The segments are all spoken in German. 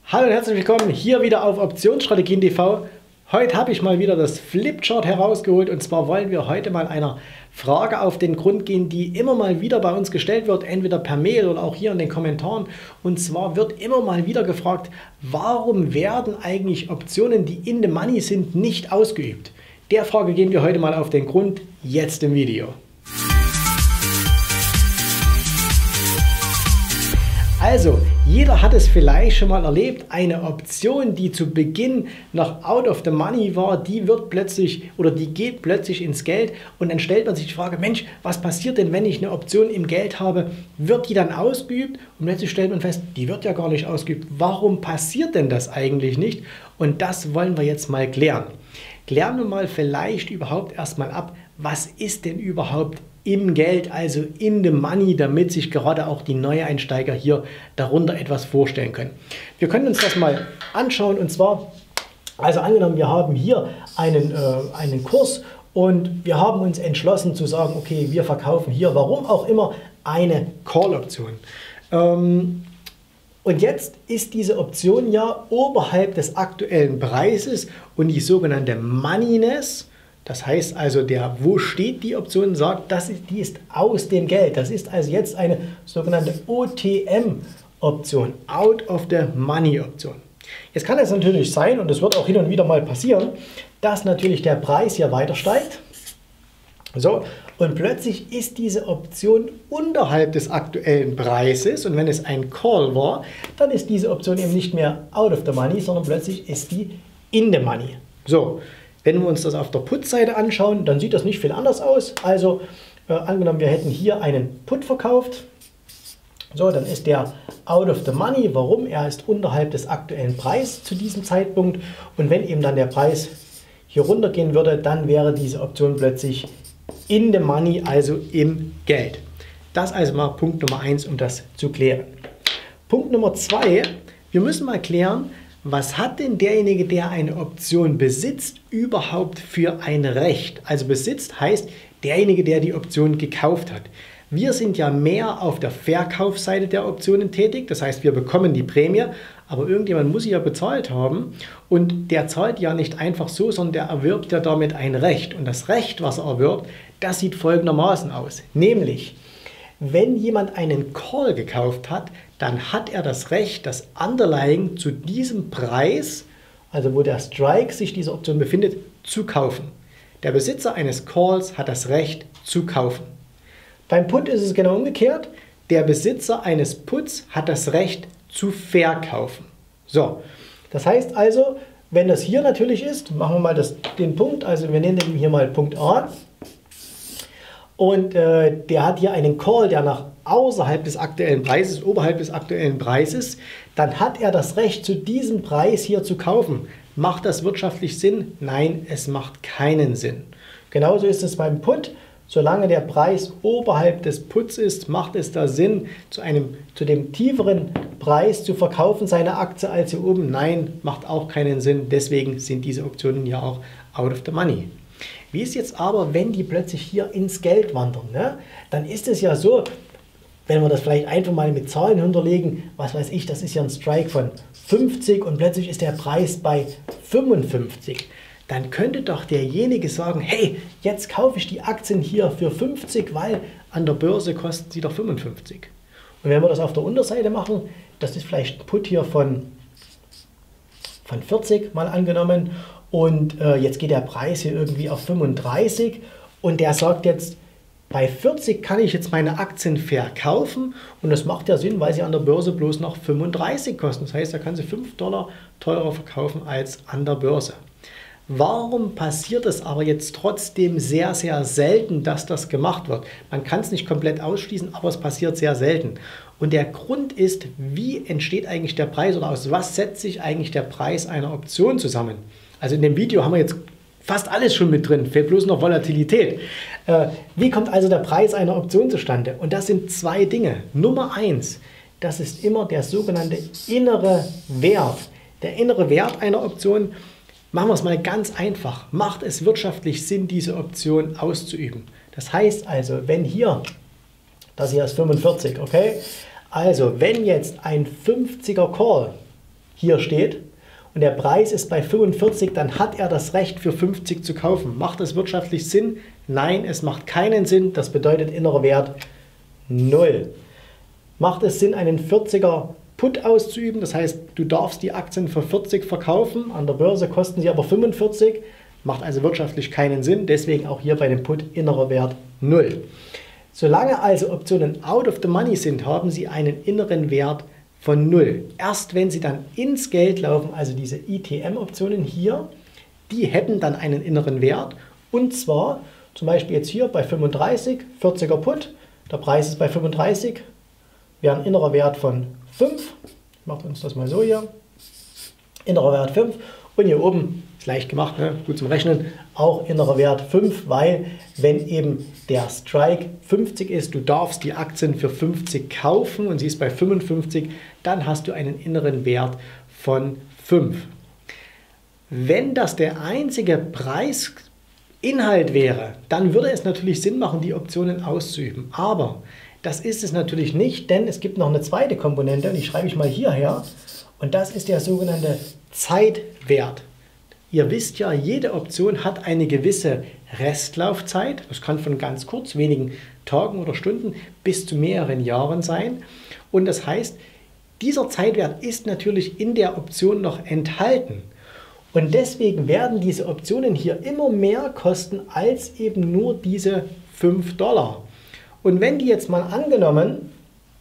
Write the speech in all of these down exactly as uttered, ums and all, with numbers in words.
Hallo und herzlich willkommen hier wieder auf Optionsstrategien Punkt t v. Heute habe ich mal wieder das Flipchart herausgeholt und zwar wollen wir heute mal einer Frage auf den Grund gehen, die immer mal wieder bei uns gestellt wird, entweder per Mail oder auch hier in den Kommentaren. Und zwar wird immer mal wieder gefragt, warum werden eigentlich Optionen, die in the money sind, nicht ausgeübt? Der Frage gehen wir heute mal auf den Grund, jetzt im Video. Also, jeder hat es vielleicht schon mal erlebt, eine Option, die zu Beginn noch out of the money war, die wird plötzlich oder die geht plötzlich ins Geld und dann stellt man sich die Frage, Mensch, was passiert denn, wenn ich eine Option im Geld habe? Wird die dann ausgeübt? Und plötzlich stellt man fest, die wird ja gar nicht ausgeübt. Warum passiert denn das eigentlich nicht? Und das wollen wir jetzt mal klären. Klären wir mal vielleicht überhaupt erstmal ab, was ist denn überhaupt im Geld, also in the money, damit sich gerade auch die Neueinsteiger hier darunter etwas vorstellen können. Wir können uns das mal anschauen und zwar, also angenommen, wir haben hier einen, äh, einen Kurs und wir haben uns entschlossen zu sagen, okay, wir verkaufen hier, warum auch immer, eine Call-Option. Ähm, Und jetzt ist diese Option ja oberhalb des aktuellen Preises und die sogenannte Moneyness, das heißt also, der, wo steht die Option, sagt, das ist, die ist aus dem Geld. Das ist also jetzt eine sogenannte O T M-Option, Out of the Money-Option. Jetzt kann es natürlich sein, und das wird auch hin und wieder mal passieren, dass natürlich der Preis hier weiter steigt. So, und plötzlich ist diese Option unterhalb des aktuellen Preises und wenn es ein Call war, dann ist diese Option eben nicht mehr out of the money, sondern plötzlich ist die in the money. So, wenn wir uns das auf der Put-Seite anschauen, dann sieht das nicht viel anders aus. Also äh, angenommen, wir hätten hier einen Put verkauft, so, dann ist der out of the money. Warum? Er ist unterhalb des aktuellen Preises zu diesem Zeitpunkt und wenn eben dann der Preis hier runtergehen würde, dann wäre diese Option plötzlich in the money, also im Geld. Das also mal Punkt Nummer eins, um das zu klären. Punkt Nummer zwei, wir müssen mal klären, was hat denn derjenige, der eine Option besitzt, überhaupt für ein Recht? Also besitzt heißt derjenige, der die Option gekauft hat. Wir sind ja mehr auf der Verkaufsseite der Optionen tätig, das heißt, wir bekommen die Prämie, aber irgendjemand muss sie ja bezahlt haben und der zahlt ja nicht einfach so, sondern der erwirbt ja damit ein Recht. Und das Recht, was er erwirbt, das sieht folgendermaßen aus, nämlich, wenn jemand einen Call gekauft hat, dann hat er das Recht, das Underlying zu diesem Preis, also wo der Strike sich diese Option befindet, zu kaufen. Der Besitzer eines Calls hat das Recht zu kaufen. Beim Put ist es genau umgekehrt. Der Besitzer eines Puts hat das Recht zu verkaufen. So, das heißt also, wenn das hier natürlich ist, machen wir mal das, den Punkt, also wir nennen den hier mal Punkt A. Und äh, der hat hier einen Call, der nach außerhalb des aktuellen Preises, oberhalb des aktuellen Preises, dann hat er das Recht, zu diesem Preis hier zu kaufen. Macht das wirtschaftlich Sinn? Nein, es macht keinen Sinn. Genauso ist es beim Put. Solange der Preis oberhalb des Puts ist, macht es da Sinn, zu, einem, zu dem tieferen Preis zu verkaufen, seine Aktie, als hier oben? Nein, macht auch keinen Sinn. Deswegen sind diese Optionen ja auch out of the money. Wie ist jetzt aber, wenn die plötzlich hier ins Geld wandern? Ne? Dann ist es ja so, wenn wir das vielleicht einfach mal mit Zahlen hinterlegen, was weiß ich, das ist ja ein Strike von fünfzig und plötzlich ist der Preis bei fünfundfünfzig. Dann könnte doch derjenige sagen, hey, jetzt kaufe ich die Aktien hier für fünfzig, weil an der Börse kosten sie doch fünfundfünfzig. Und wenn wir das auf der Unterseite machen, das ist vielleicht ein Put hier von, von vierzig mal angenommen und äh, jetzt geht der Preis hier irgendwie auf fünfunddreißig und der sagt jetzt, bei vierzig kann ich jetzt meine Aktien verkaufen und das macht ja Sinn, weil sie an der Börse bloß noch fünfunddreißig kosten. Das heißt, er kann sie fünf Dollar teurer verkaufen als an der Börse. Warum passiert es aber jetzt trotzdem sehr, sehr selten, dass das gemacht wird? Man kann es nicht komplett ausschließen, aber es passiert sehr selten. Und der Grund ist, wie entsteht eigentlich der Preis oder aus was setzt sich eigentlich der Preis einer Option zusammen? Also in dem Video haben wir jetzt fast alles schon mit drin, fehlt bloß noch Volatilität. Äh, wie kommt also der Preis einer Option zustande? Und das sind zwei Dinge. Nummer eins, das ist immer der sogenannte innere Wert. Der innere Wert einer Option. Machen wir es mal ganz einfach. Macht es wirtschaftlich Sinn, diese Option auszuüben? Das heißt also, wenn hier, das hier ist fünfundvierzig, okay? Also, wenn jetzt ein fünfziger Call hier steht und der Preis ist bei fünfundvierzig, dann hat er das Recht für fünfzig zu kaufen. Macht das wirtschaftlich Sinn? Nein, es macht keinen Sinn. Das bedeutet innerer Wert null. Macht es Sinn, einen vierziger Put auszuüben? Das heißt, du darfst die Aktien für vierzig verkaufen, an der Börse kosten sie aber fünfundvierzig. Macht also wirtschaftlich keinen Sinn, deswegen auch hier bei dem Put innerer Wert null. Solange also Optionen out of the money sind, haben sie einen inneren Wert von null. Erst wenn sie dann ins Geld laufen, also diese I T M-Optionen hier, die hätten dann einen inneren Wert. Und zwar zum Beispiel jetzt hier bei fünfunddreißig, vierziger Put, der Preis ist bei fünfunddreißig, wäre ein innerer Wert von fünf. Ich mache uns das mal so hier. Innerer Wert fünf. Und hier oben, ist leicht gemacht, ne? Gut zum Rechnen, auch innerer Wert fünf, weil wenn eben der Strike fünfzig ist, du darfst die Aktien für fünfzig kaufen und sie ist bei fünfundfünfzig, dann hast du einen inneren Wert von fünf. Wenn das der einzige Preisinhalt wäre, dann würde es natürlich Sinn machen, die Optionen auszuüben. Aber das ist es natürlich nicht, denn es gibt noch eine zweite Komponente und die schreibe ich mal hierher. Und das ist der sogenannte Zeitwert. Ihr wisst ja, jede Option hat eine gewisse Restlaufzeit. Das kann von ganz kurz, wenigen Tagen oder Stunden bis zu mehreren Jahren sein. Und das heißt, dieser Zeitwert ist natürlich in der Option noch enthalten. Und deswegen werden diese Optionen hier immer mehr kosten als eben nur diese fünf Dollar. Und wenn die jetzt mal angenommen,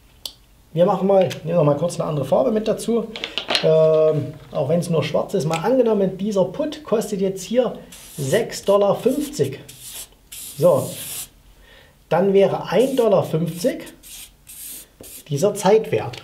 wir machen mal, nehmen wir mal kurz eine andere Farbe mit dazu, ähm, auch wenn es nur schwarz ist, mal angenommen, dieser Put kostet jetzt hier sechs Dollar fünfzig. So, dann wäre ein Dollar fünfzig dieser Zeitwert.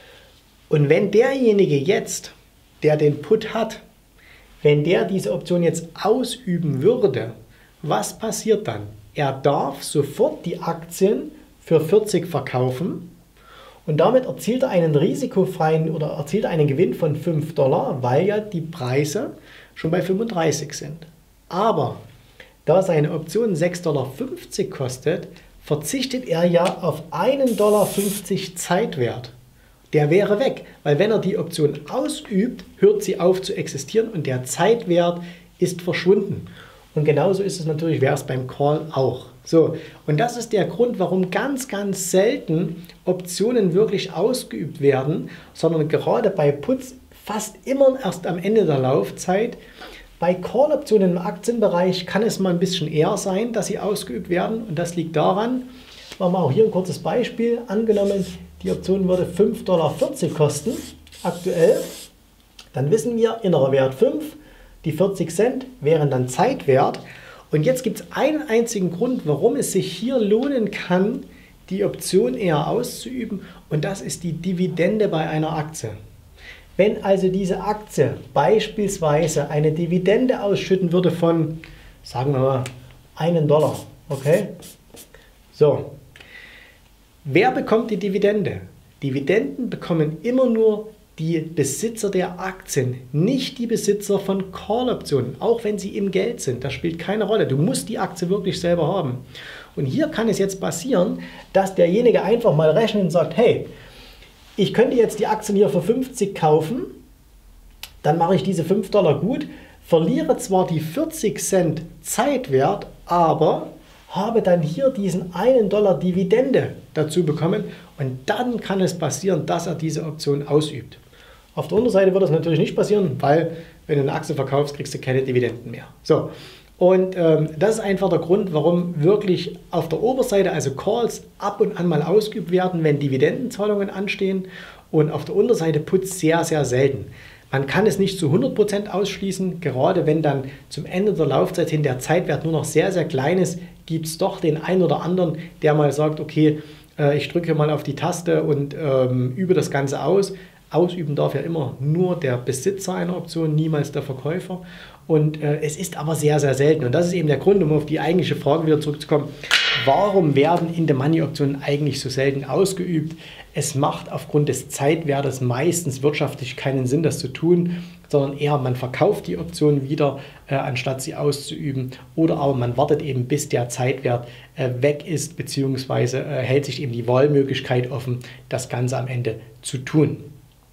Und wenn derjenige jetzt, der den Put hat, wenn der diese Option jetzt ausüben würde, was passiert dann? Er darf sofort die Aktien für vierzig verkaufen und damit erzielt er einen risikofreien oder erzielt einen Gewinn von fünf Dollar, weil ja die Preise schon bei fünfunddreißig sind. Aber da seine Option sechs Dollar fünfzig kostet, verzichtet er ja auf einen Dollar fünfzig Zeitwert. Der wäre weg, weil wenn er die Option ausübt, hört sie auf zu existieren und der Zeitwert ist verschwunden. Und genauso ist es natürlich, wäre es beim Call auch. So, und das ist der Grund, warum ganz, ganz selten Optionen wirklich ausgeübt werden, sondern gerade bei Puts fast immer erst am Ende der Laufzeit. Bei Call-Optionen im Aktienbereich kann es mal ein bisschen eher sein, dass sie ausgeübt werden. Und das liegt daran, machen wir auch hier ein kurzes Beispiel, angenommen, die Option würde fünf Dollar vierzig kosten, aktuell, dann wissen wir, innerer Wert fünf, die vierzig Cent wären dann Zeitwert. Und jetzt gibt es einen einzigen Grund, warum es sich hier lohnen kann, die Option eher auszuüben, und das ist die Dividende bei einer Aktie. Wenn also diese Aktie beispielsweise eine Dividende ausschütten würde von, sagen wir mal, einen Dollar, okay? So, wer bekommt die Dividende? Dividenden bekommen immer nur die Besitzer der Aktien, nicht die Besitzer von Call-Optionen, auch wenn sie im Geld sind. Das spielt keine Rolle. Du musst die Aktie wirklich selber haben. Und hier kann es jetzt passieren, dass derjenige einfach mal rechnet und sagt, hey, ich könnte jetzt die Aktien hier für fünfzig kaufen, dann mache ich diese fünf Dollar gut, verliere zwar die vierzig Cent Zeitwert, aber habe dann hier diesen einen Dollar Dividende dazu bekommen und dann kann es passieren, dass er diese Option ausübt. Auf der Unterseite wird das natürlich nicht passieren, weil wenn du eine Aktie verkaufst, kriegst du keine Dividenden mehr. So, und ähm, das ist einfach der Grund, warum wirklich auf der Oberseite, also Calls, ab und an mal ausgeübt werden, wenn Dividendenzahlungen anstehen, und auf der Unterseite Puts sehr, sehr selten. Man kann es nicht zu hundert Prozent ausschließen, gerade wenn dann zum Ende der Laufzeit hin der Zeitwert nur noch sehr, sehr klein ist, gibt es doch den einen oder anderen, der mal sagt, okay, äh, ich drücke mal auf die Taste und ähm, übe das Ganze aus. Ausüben darf ja immer nur der Besitzer einer Option, niemals der Verkäufer. Und äh, es ist aber sehr, sehr selten. Und das ist eben der Grund, um auf die eigentliche Frage wieder zurückzukommen. Warum werden In-the-Money-Optionen eigentlich so selten ausgeübt? Es macht aufgrund des Zeitwertes meistens wirtschaftlich keinen Sinn, das zu tun, sondern eher man verkauft die Option wieder, äh, anstatt sie auszuüben. Oder aber man wartet eben, bis der Zeitwert äh, weg ist, beziehungsweise äh, hält sich eben die Wahlmöglichkeit offen, das Ganze am Ende zu tun.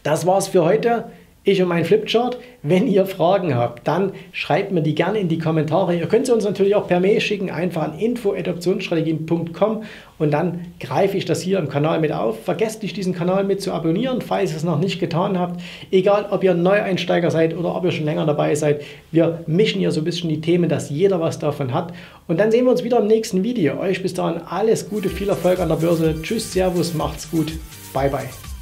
Das war's für heute. Ich und mein Flipchart. Wenn ihr Fragen habt, dann schreibt mir die gerne in die Kommentare. Ihr könnt sie uns natürlich auch per Mail schicken, einfach an info at optionsstrategien punkt com und dann greife ich das hier im Kanal mit auf. Vergesst nicht, diesen Kanal mit zu abonnieren, falls ihr es noch nicht getan habt. Egal, ob ihr Neueinsteiger seid oder ob ihr schon länger dabei seid. Wir mischen hier so ein bisschen die Themen, dass jeder was davon hat. Und dann sehen wir uns wieder im nächsten Video. Euch bis dahin alles Gute, viel Erfolg an der Börse. Tschüss, Servus, macht's gut. Bye, bye.